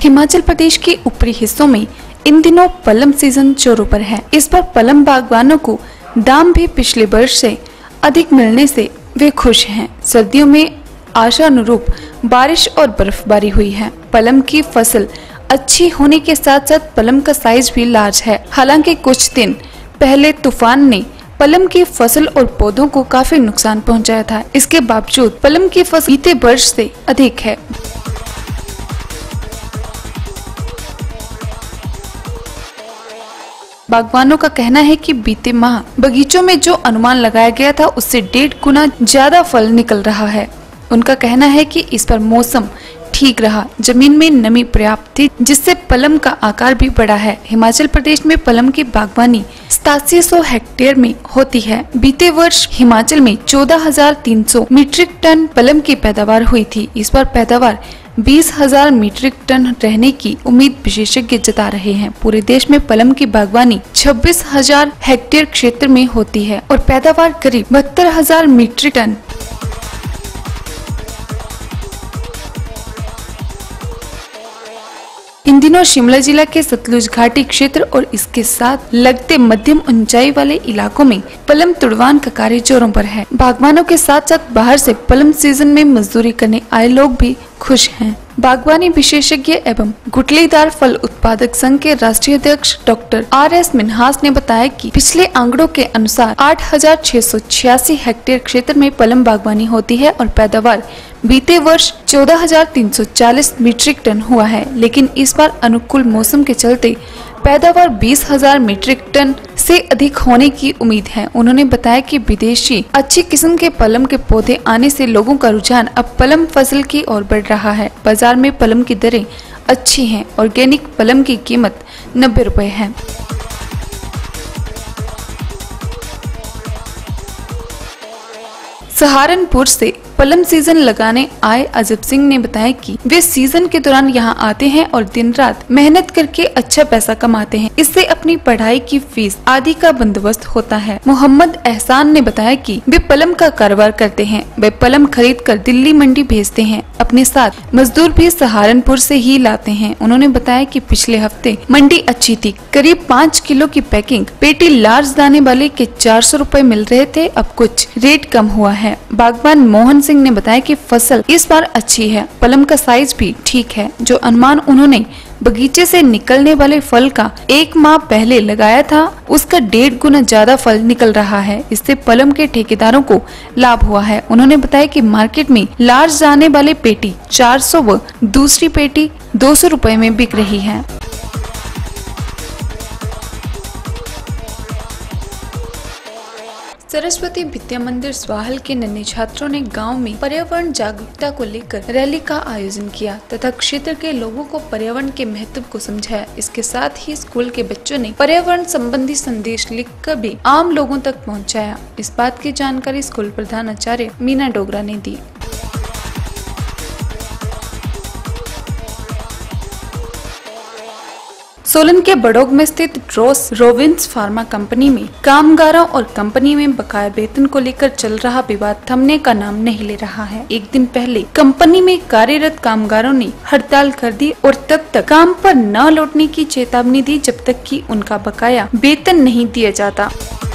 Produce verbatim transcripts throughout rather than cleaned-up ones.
हिमाचल प्रदेश के ऊपरी हिस्सों में इन दिनों पलम सीजन जोरों पर है। इस बार पलम बागवानों को दाम भी पिछले वर्ष से अधिक मिलने से वे खुश हैं। सर्दियों में आशा अनुरूप बारिश और बर्फबारी हुई है। पलम की फसल अच्छी होने के साथ साथ पलम का साइज भी लार्ज है। हालांकि कुछ दिन पहले तूफान ने पलम की फसल और पौधों को काफी नुकसान पहुंचाया था। इसके बावजूद पलम की फसल बीते वर्ष से अधिक है। बागवानों का कहना है कि बीते माह बगीचों में जो अनुमान लगाया गया था उससे डेढ़ गुना ज्यादा फल निकल रहा है। उनका कहना है कि इस पर मौसम ठीक रहा, जमीन में नमी पर्याप्त थी, जिससे पलम का आकार भी बड़ा है। हिमाचल प्रदेश में पलम की बागवानी सतासी सौ हेक्टेयर में होती है। बीते वर्ष हिमाचल में चौदह हजार तीन सौ मीट्रिक टन पलम की पैदावार हुई थी। इस बार पैदावार बीस हजार मीट्रिक टन रहने की उम्मीद विशेषज्ञ जता रहे हैं। पूरे देश में पलम की बागवानी छब्बीस हजार हेक्टेयर क्षेत्र में होती है और पैदावार करीब बहत्तर हजार मीट्रिक टन। इन दिनों शिमला जिला के सतलुज घाटी क्षेत्र और इसके साथ लगते मध्यम ऊंचाई वाले इलाकों में पलम तुड़वान का कार्य जोरों पर है। बागवानों के साथ साथ बाहर से पलम सीजन में मजदूरी करने आए लोग भी खुश हैं। बागवानी विशेषज्ञ एवं गुठलीदार फल उत्पादक संघ के राष्ट्रीय अध्यक्ष डॉक्टर आर एस मिन्हास ने बताया कि पिछले आंकड़ों के अनुसार आठ हजार छह सौ छियासी हेक्टेयर क्षेत्र में पलम बागवानी होती है और पैदावार बीते वर्ष चौदह हजार तीन सौ चालीस मीट्रिक टन हुआ है। लेकिन इस बार अनुकूल मौसम के चलते पैदावार बीस हजार मीट्रिक टन से अधिक होने की उम्मीद है। उन्होंने बताया कि विदेशी अच्छी किस्म के पलम के पौधे आने से लोगों का रुझान अब पलम फसल की ओर बढ़ रहा है। बाजार में पलम की दरें अच्छी हैं। ऑर्गेनिक पलम की कीमत नब्बे रुपए है। सहारनपुर से पलम सीजन लगाने आए अजब सिंह ने बताया कि वे सीजन के दौरान यहां आते हैं और दिन रात मेहनत करके अच्छा पैसा कमाते हैं। इससे अपनी पढ़ाई की फीस आदि का बंदोबस्त होता है। मोहम्मद एहसान ने बताया कि वे पलम का कारोबार करते हैं। वे पलम खरीद कर दिल्ली मंडी भेजते हैं। अपने साथ मजदूर भी सहारनपुर से ही लाते हैं। उन्होंने बताया कि पिछले हफ्ते मंडी अच्छी थी। करीब पाँच किलो की पैकिंग पेटी लार्ज दाने वाले के चार सौ रूपए मिल रहे थे। अब कुछ रेट कम हुआ है। बागवान मोहन सिंह ने बताया कि फसल इस बार अच्छी है। पलम का साइज भी ठीक है। जो अनुमान उन्होंने बगीचे से निकलने वाले फल का एक माह पहले लगाया था उसका डेढ़ गुना ज्यादा फल निकल रहा है। इससे पलम के ठेकेदारों को लाभ हुआ है। उन्होंने बताया कि मार्केट में लार्ज जाने वाले पेटी चार सौ व दूसरी पेटी दो सौ रुपए में बिक रही है। सरस्वती विद्या मंदिर स्वाहल के नन्हे छात्रों ने गांव में पर्यावरण जागरूकता को लेकर रैली का आयोजन किया तथा क्षेत्र के लोगों को पर्यावरण के महत्व को समझाया। इसके साथ ही स्कूल के बच्चों ने पर्यावरण संबंधी संदेश लिखकर भी आम लोगों तक पहुंचाया। इस बात की जानकारी स्कूल प्रधान आचार्य मीना डोगरा ने दी। सोलन के बड़ोग में स्थित ड्रोस रोविंस फार्मा कंपनी में कामगारों और कंपनी में बकाया वेतन को लेकर चल रहा विवाद थमने का नाम नहीं ले रहा है। एक दिन पहले कंपनी में कार्यरत कामगारों ने हड़ताल कर दी और तब तक काम पर न लौटने की चेतावनी दी जब तक कि उनका बकाया वेतन नहीं दिया जाता।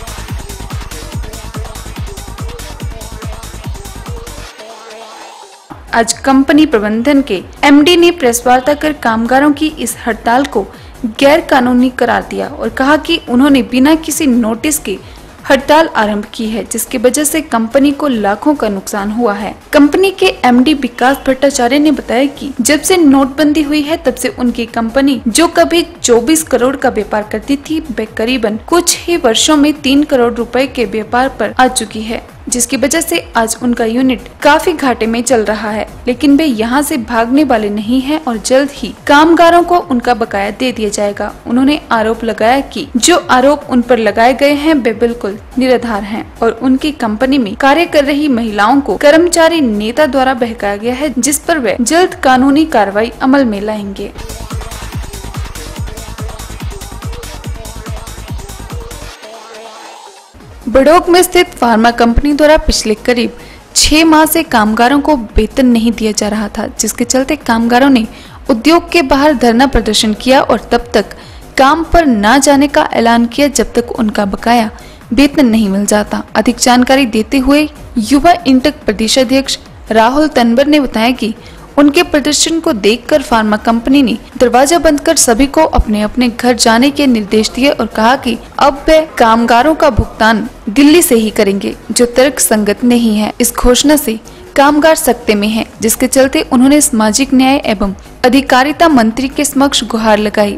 आज कंपनी प्रबंधन के एम डी ने प्रेस वार्ता कर कामगारों की इस हड़ताल को गैर कानूनी करार दिया और कहा कि उन्होंने बिना किसी नोटिस के हड़ताल आरंभ की है, जिसकी वजह से कंपनी को लाखों का नुकसान हुआ है। कंपनी के एम डी विकास भट्टाचार्य ने बताया कि जब से नोटबंदी हुई है तब से उनकी कंपनी जो कभी चौबीस करोड़ का व्यापार करती थी वे करीबन कुछ ही वर्षों में तीन करोड़ रुपए के व्यापार पर आ चुकी है, जिसकी वजह से आज उनका यूनिट काफी घाटे में चल रहा है। लेकिन वे यहाँ से भागने वाले नहीं हैं और जल्द ही कामगारों को उनका बकाया दे दिया जाएगा। उन्होंने आरोप लगाया कि जो आरोप उन पर लगाए गए हैं वे बिल्कुल निराधार हैं और उनकी कंपनी में कार्य कर रही महिलाओं को कर्मचारी नेता द्वारा बहकाया गया है, जिस पर वे जल्द कानूनी कार्रवाई अमल में लाएंगे। बड़ोग में स्थित फार्मा कंपनी द्वारा पिछले करीब छह माह से कामगारों को वेतन नहीं दिया जा रहा था, जिसके चलते कामगारों ने उद्योग के बाहर धरना प्रदर्शन किया और तब तक काम पर न जाने का ऐलान किया जब तक उनका बकाया वेतन नहीं मिल जाता। अधिक जानकारी देते हुए युवा इंटक प्रदेशाध्यक्ष राहुल तनवर ने बताया कि उनके प्रदर्शन को देखकर फार्मा कंपनी ने दरवाजा बंद कर सभी को अपने अपने घर जाने के निर्देश दिए और कहा कि अब वे कामगारों का भुगतान दिल्ली से ही करेंगे, जो तर्क संगत नहीं है। इस घोषणा से कामगार सकते में हैं, जिसके चलते उन्होंने सामाजिक न्याय एवं अधिकारिता मंत्री के समक्ष गुहार लगाई।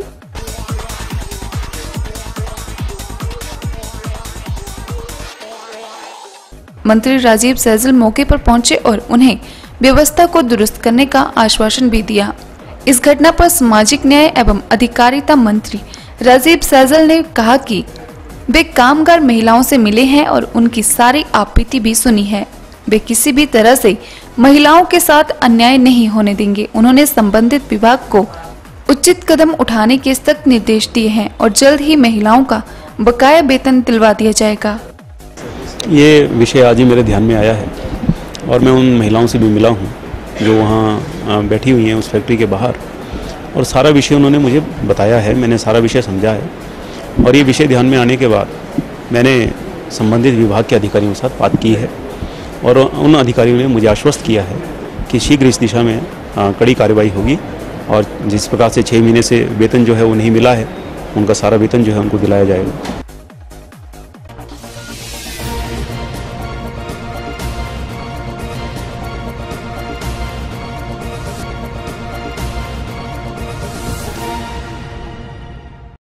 मंत्री राजीव सहजल मौके पर पहुंचे और उन्हें व्यवस्था को दुरुस्त करने का आश्वासन भी दिया। इस घटना पर सामाजिक न्याय एवं अधिकारिता मंत्री राजीव सहजल ने कहा कि वे कामगार महिलाओं से मिले हैं और उनकी सारी आपत्ति भी सुनी है। वे किसी भी तरह से महिलाओं के साथ अन्याय नहीं होने देंगे। उन्होंने संबंधित विभाग को उचित कदम उठाने के सख्त निर्देश दिए हैं और जल्द ही महिलाओं का बकाया वेतन दिलवा दिया जाएगा। ये विषय आज ही मेरे ध्यान में आया है और मैं उन महिलाओं से भी मिला हूँ जो वहाँ बैठी हुई हैं उस फैक्ट्री के बाहर, और सारा विषय उन्होंने मुझे बताया है। मैंने सारा विषय समझा है और ये विषय ध्यान में आने के बाद मैंने संबंधित विभाग के अधिकारियों के साथ बात की है और उन अधिकारियों ने मुझे आश्वस्त किया है कि शीघ्र इस दिशा में कड़ी कार्रवाई होगी और जिस प्रकार से छः महीने से वेतन जो है वो नहीं मिला है, उनका सारा वेतन जो है उनको दिलाया जाएगा।